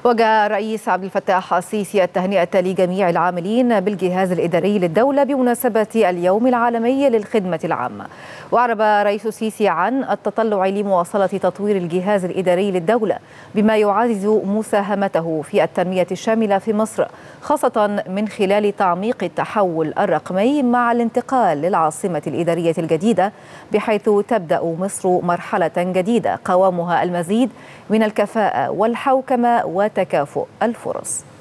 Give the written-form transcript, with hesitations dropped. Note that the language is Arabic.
وجه الرئيس عبد الفتاح السيسي التهنئة لجميع العاملين بالجهاز الإداري للدولة بمناسبة اليوم العالمي للخدمة العامة. وأعرب الرئيس السيسي عن التطلع لمواصلة تطوير الجهاز الإداري للدولة بما يعزز مساهمته في التنمية الشاملة في مصر، خاصة من خلال تعميق التحول الرقمي مع الانتقال للعاصمة الإدارية الجديدة، بحيث تبدأ مصر مرحلة جديدة قوامها المزيد من الكفاءة والحوكمة وتكافؤ الفرص.